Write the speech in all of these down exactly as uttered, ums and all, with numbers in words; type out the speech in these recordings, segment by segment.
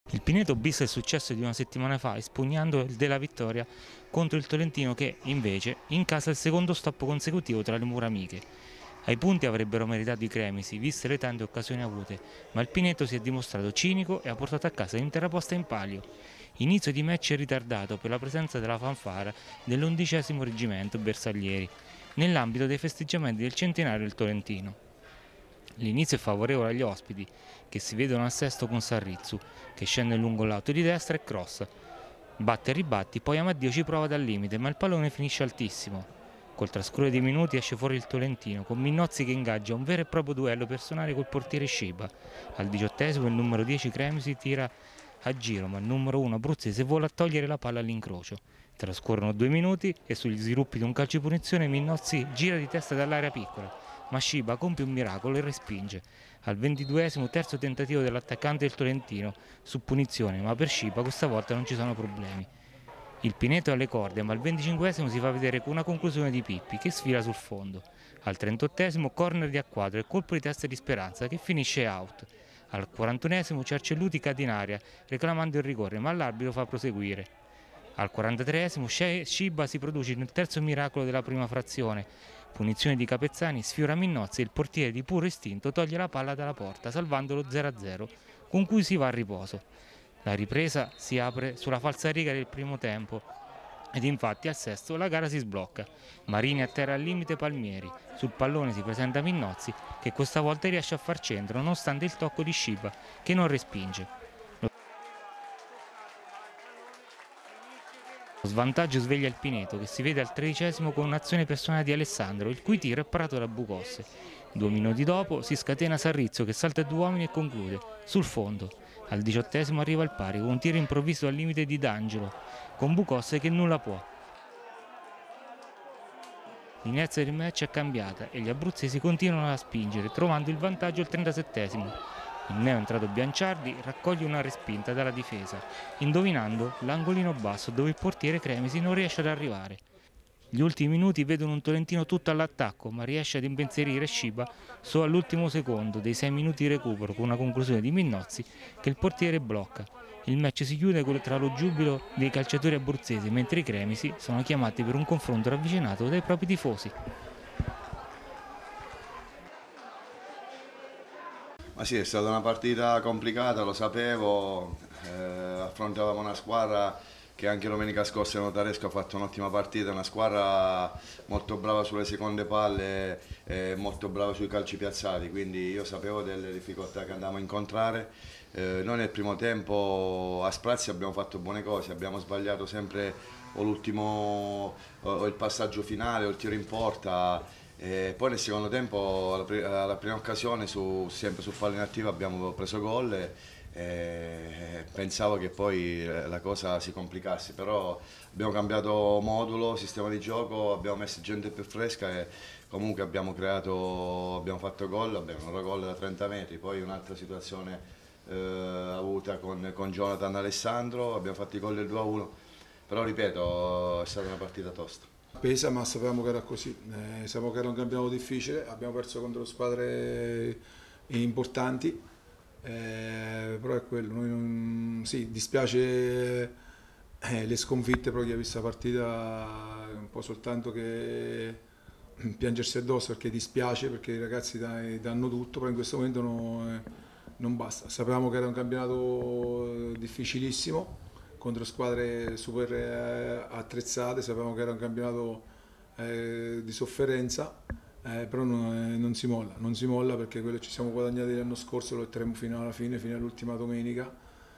Il Pineto bis è il successo di una settimana fa, espugnando il della vittoria contro il Tolentino che, invece, incassa il secondo stop consecutivo tra le mura amiche. Ai punti avrebbero meritato i Cremisi, viste le tante occasioni avute, ma il Pineto si è dimostrato cinico e ha portato a casa l'intera posta in palio. Inizio di match ritardato per la presenza della fanfara dell'undicesimo reggimento Bersaglieri, nell'ambito dei festeggiamenti del centenario del Tolentino. L'inizio è favorevole agli ospiti, che si vedono al sesto con Sarrizzu, che scende lungo l'auto di destra e crossa. Batte e ribatti, poi Amaddio ci prova dal limite, ma il pallone finisce altissimo. Col trascorrere dei minuti esce fuori il Tolentino, con Minnozzi che ingaggia un vero e proprio duello personale col portiere Sciba. Al diciottesimo il numero dieci Cremisi tira a giro, ma il numero uno abruzzese vola a togliere la palla all'incrocio. Trascorrono due minuti e sugli sviluppi di un calcio di punizione Minnozzi gira di testa dall'area piccola, ma Sciba compie un miracolo e respinge. Al ventiduesimo terzo tentativo dell'attaccante del Tolentino su punizione, ma per Sciba questa volta non ci sono problemi. Il Pineto è alle corde, ma al venticinquesimo si fa vedere con una conclusione di Pippi che sfila sul fondo. Al trentottesimo corner di Acquadro e colpo di testa di Speranza che finisce out. Al quarantunesimo Cercelluti cade in aria reclamando il rigore, ma l'arbitro fa proseguire. Al quarantatreesimo Sciba si produce nel terzo miracolo della prima frazione. Punizione di Capezzani, sfiora Minnozzi e il portiere di puro istinto toglie la palla dalla porta, salvando lo zero a zero, con cui si va a riposo. La ripresa si apre sulla falsariga del primo tempo ed infatti al sesto la gara si sblocca. Marini atterra al limite Palmieri, sul pallone si presenta Minnozzi che questa volta riesce a far centro nonostante il tocco di Sciba che non respinge. Lo svantaggio sveglia il Pineto che si vede al tredicesimo con un'azione personale di Alessandro, il cui tiro è parato da Bucosse. Due minuti dopo si scatena Sarrizzo che salta due uomini e conclude, sul fondo. Al diciottesimo arriva il pari con un tiro improvviso al limite di D'Angelo, con Bucosse che nulla può. L'inerzia del match è cambiata e gli abruzzesi continuano a spingere, trovando il vantaggio al trentasettesimo. Il neo entrato Bianciardi raccoglie una respinta dalla difesa, indovinando l'angolino basso dove il portiere Cremisi non riesce ad arrivare. Gli ultimi minuti vedono un Tolentino tutto all'attacco, ma riesce ad impensierire Sciba solo all'ultimo secondo dei sei minuti di recupero con una conclusione di Minnozzi che il portiere blocca. Il match si chiude tra lo giubilo dei calciatori abruzzesi, mentre i Cremisi sono chiamati per un confronto ravvicinato dai propri tifosi. Ma sì, è stata una partita complicata, lo sapevo, eh, affrontavamo una squadra che anche domenica scorsa Notaresco ha fatto un'ottima partita, una squadra molto brava sulle seconde palle e molto brava sui calci piazzati, quindi io sapevo delle difficoltà che andavamo a incontrare. Eh, noi nel primo tempo a sprazzi abbiamo fatto buone cose, abbiamo sbagliato sempre o l'ultimo o il passaggio finale o il tiro in porta. E poi nel secondo tempo, alla, pri alla prima occasione, su, sempre su palla inattiva abbiamo preso gol e, e pensavo che poi la cosa si complicasse, però abbiamo cambiato modulo, sistema di gioco, abbiamo messo gente più fresca e comunque abbiamo creato, abbiamo fatto gol, abbiamo un gol da trenta metri, poi un'altra situazione eh, avuta con, con Jonathan Alessandro, abbiamo fatto i gol del due a uno, però ripeto è stata una partita tosta. Pesa, ma sapevamo che era così, eh, sapevamo che era un campionato difficile, abbiamo perso contro squadre importanti, eh, però è quello, noi non, sì, dispiace eh, le sconfitte, però chi ha visto la partita è un po' soltanto che piangersi addosso perché dispiace, perché i ragazzi dai, danno tutto, però in questo momento no, eh, non basta. Sapevamo che era un campionato difficilissimo, contro squadre super eh, attrezzate, sapevamo che era un campionato eh, di sofferenza, eh, però non, eh, non si molla, non si molla perché quello che ci siamo guadagnati l'anno scorso lo lotteremo fino alla fine, fino all'ultima domenica,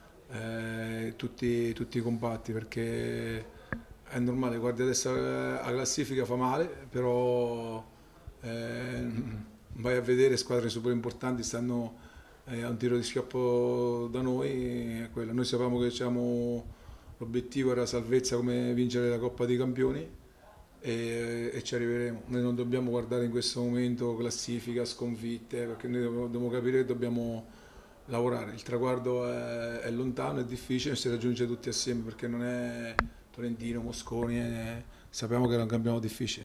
eh, tutti, tutti compatti, perché è normale, guardi adesso la classifica fa male, però eh, vai a vedere squadre super importanti stanno a un tiro di schioppo da noi, è quello. Noi sapevamo che l'obiettivo era salvezza come vincere la Coppa dei Campioni e, e ci arriveremo. Noi non dobbiamo guardare in questo momento classifica, sconfitte, perché noi dobbiamo, dobbiamo capire che dobbiamo lavorare. Il traguardo è, è lontano, è difficile, si raggiunge tutti assieme perché non è Tolentino, Mosconi, è, sappiamo che era un campionato difficile.